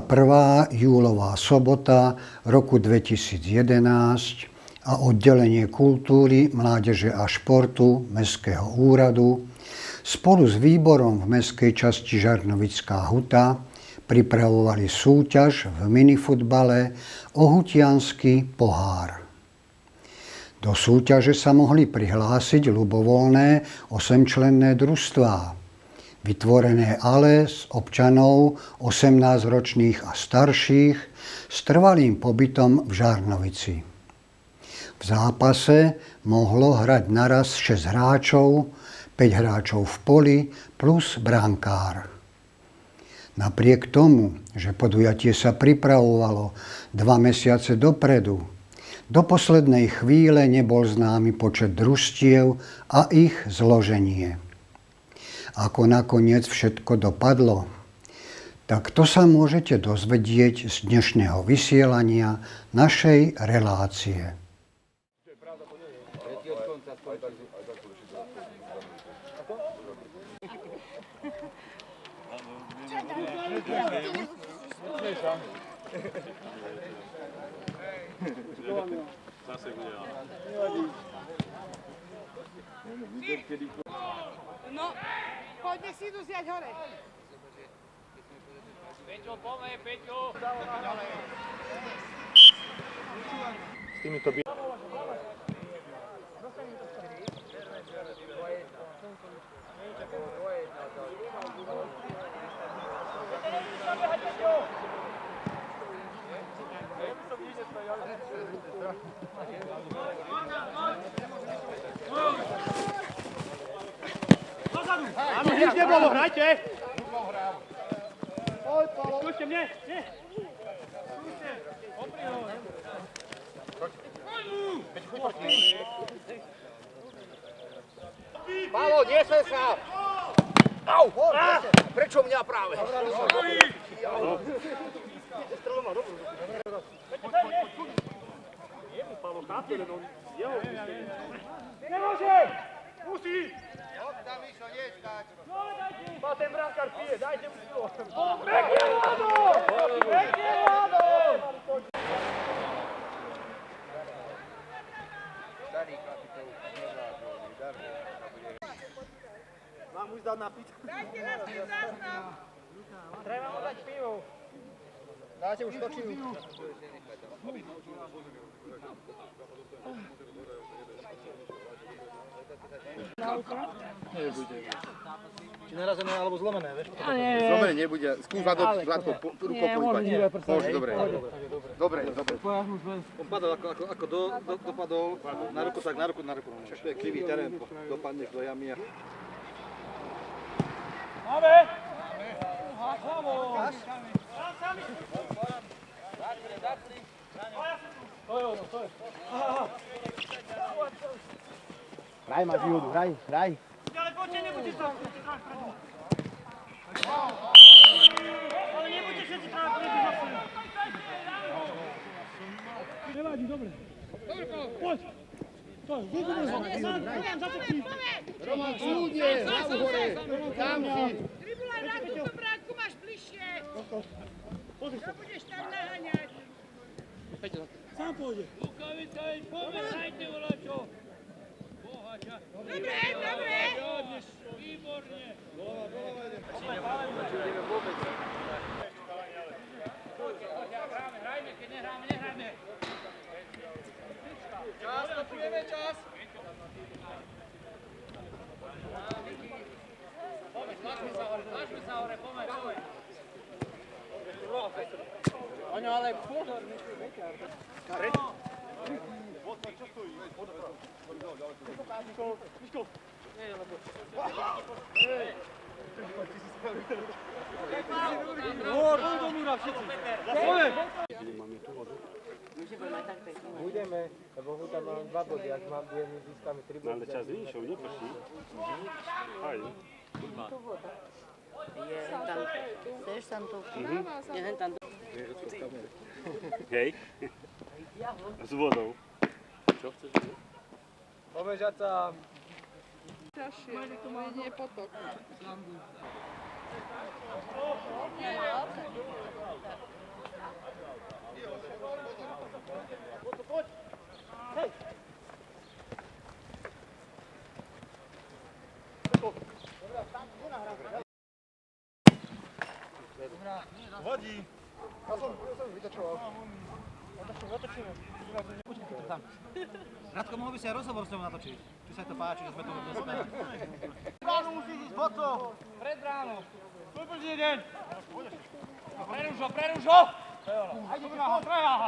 prvá júlová sobota roku 2011 a oddelenie kultúry, mládeže a športu Mestského úradu spolu s výborom v mestskej časti Žarnovická Huta pripravovali súťaž v minifutbale o hutiansky pohár. Do súťaže sa mohli prihlásiť ľubovoľné 8-členné družstvá, vytvorené ale z občanov 18-ročných a starších s trvalým pobytom v Žarnovici. V zápase mohlo hrať naraz 6 hráčov, 5 hráčov v poli plus brankár. Napriek tomu, že podujatie sa pripravovalo 2 mesiace dopredu, do poslednej chvíle nebol známy počet družstiev a ich zloženie. Ako nakoniec všetko dopadlo, tak to sa môžete dozvedieť z dnešného vysielania našej relácie. No, poďme si idú zjať hore. Peťo, poďme, Peťo. S týmito Máme nič nebolo, hrajte! Skúšte mne, nie! Skúšte! Opri ho! Palo, nesme sa! Au! Prečo mňa práve? Nemôže! Musí! Tam išlo, nie stať. Má ten brankár pije, dajte mu silu! Pekne Vlado! Pekne Vlado! Starý kapitol nevládol, darmo. Mám už dať napiť? Dajte nám ten zástav. Treba mu dať pivo. Dáte už točinu. Či narazené alebo zlomené, vieš? Zlomené nebude. Skús Vládko, rukou pohybať. Môže, dobre. Dobre. On padol ako dopadol na ruku, tak na ruku. Však to je krivý terén, dopadneš do jamy a... Máme! Hlavo! Hraj, máš výhodu, hraj. Ale poďte, nebuďte sa Ale nebuďte všetci trápili zase. Nevadí, dobre. Poď. Roman, kľudne, hlavu hore, tam si. Tribula, na túto bránku máš bližšie. Čo budeš tam naháňať? Sám pôjde. Rukavica, poďme, hrajte volačo. Bohača. Dobre. Výborne. Hráme, keď nehráme. Čas, napujeme čas. Tlačme sa hore, poďme. Oňo, ale pozor, nechci vekár. Miško. Nie, lebo... Hor, do múra všetci. Poďme. Budeme, lebo ho tam mám 2 body, ak mám budeme získame 3 body. Ale čas vyššou, neprší. Aj. Je tam, chceš tam to? Je tam. Hej. S vodou. Čo chceš? Obežaca. Ťažšie, nie potok. Vadí. Ja som vytačoval. Radko, mohol by si aj rozhovor s ňou natočiť. Či sa to páči, že sme tu dnes speli. Bránu musíš ísť, foto. Pred bránou. Super jeden. Preruš ho! Ajde, poď. Prejaha.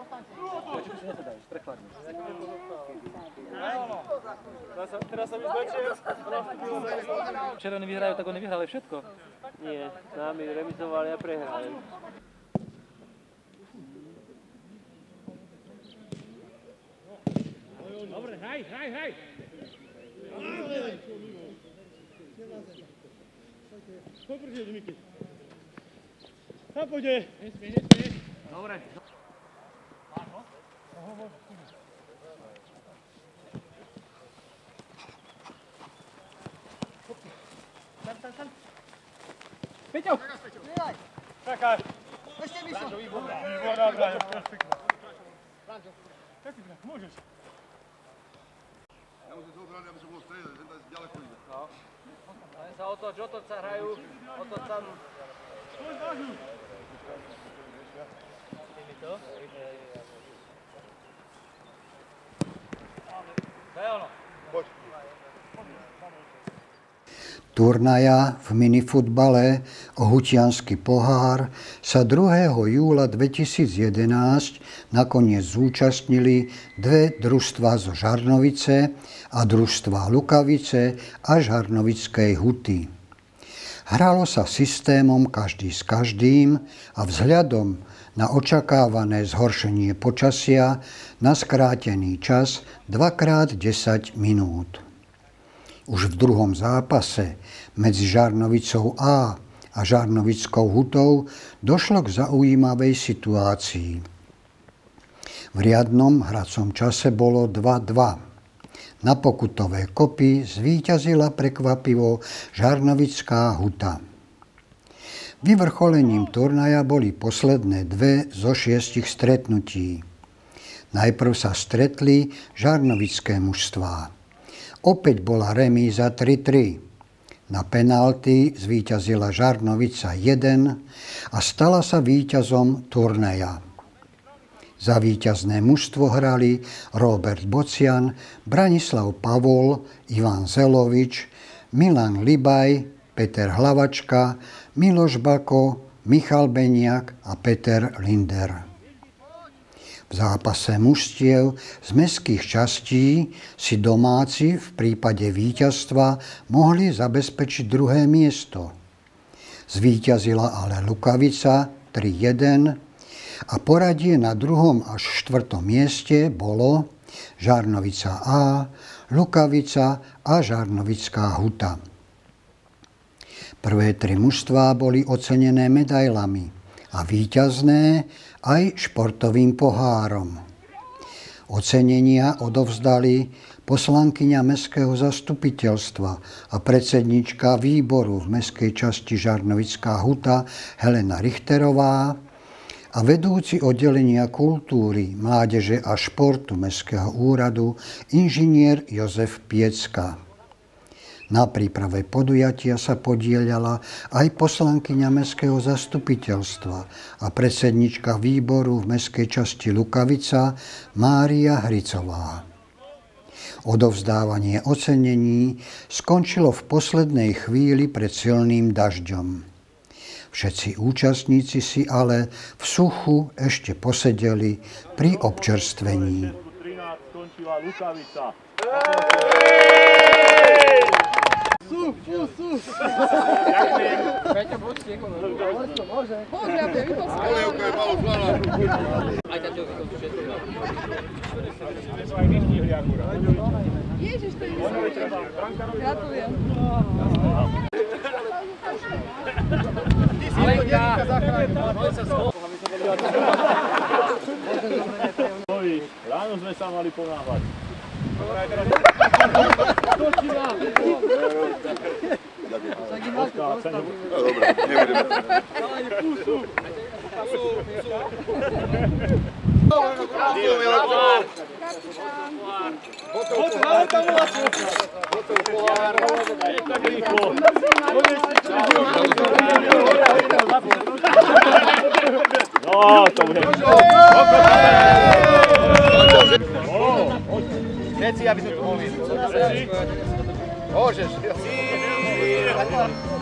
Teraz sa mi zväčšie. Červení vyhrajú, tak oni vyhrali všetko. Nie, s nami remizovali a prehrali. Dobre, hraj! Poprčie, Miky. Tam pôjde. Dobre. Peťo! Čakaj. Ešte vyšlo. Výborná bráňa, perfektná. Taký bráň, môžeš. Ja musím sa obrániť, aby som bol v strede, že tam ďaleko ide. Len sa otoč sa hrajú, otoč sa. Poď, vážu. To je ono. Poď. Turnaja v minifutbale o Hutiansky pohár sa 2. júla 2011 nakoniec zúčastnili dve družstvá zo Žarnovice a družstva Lukavice a Žarnovickej Huty. Hralo sa systémom každý s každým a vzhľadom na očakávané zhoršenie počasia na skrátený čas 2x10 minút. Už v druhom zápase medzi Žarnovicou A a Žarnovickou Hutou došlo k zaujímavej situácii. V riadnom hracom čase bolo 2:2. Na pokutové kopy zvíťazila prekvapivo Žarnovická Huta. Vyvrcholením turnaja boli posledné 2 zo 6 stretnutí. Najprv sa stretli žarnovické mužstvá. Opäť bola remíza 3:3. Na penalty zvíťazila Žarnovica 1 a stala sa víťazom turnaja. Za víťazné mužstvo hrali Robert Bocian, Branislav Pavol, Ivan Zelovič, Milan Libaj, Peter Hlavačka, Miloš Bako, Michal Beniak a Peter Linder. V zápase mužstiev z mestských častí si domáci v prípade víťazstva mohli zabezpečiť druhé miesto. Zvíťazila ale Lukavica 3:1 a poradie na 2. až 4. mieste bolo Žarnovica A, Lukavica a Žarnovická Huta. Prvé 3 mužstvá boli ocenené medailami a víťazné aj športovým pohárom. Ocenenia odovzdali poslankyňa mestského zastupiteľstva a predsednička výboru v mestskej časti Žarnovická Huta Helena Richterová a vedúci oddelenia kultúry, mládeže a športu mestského úradu inžinier Jozef Piecka. Na príprave podujatia sa podieľala aj poslankyňa mestského zastupiteľstva a predsednička výboru v mestskej časti Lukavica Mária Hricová. Odovzdávanie ocenení skončilo v poslednej chvíli pred silným dažďom. Všetci účastníci si ale v suchu ešte posedeli pri občerstvení. 13 skončila Lukavica. Peťo, buď stieko. Môže, Polievka je malo zvala. aj ťa čo vykončí všetko. Ježiš, to je gratulujem. Alenka, poď sa schop. Ráno sme sa mali ponáhľať. Dobre, nebudeme. No, to bude. Veci, aby sme tu mohli. Môžeš.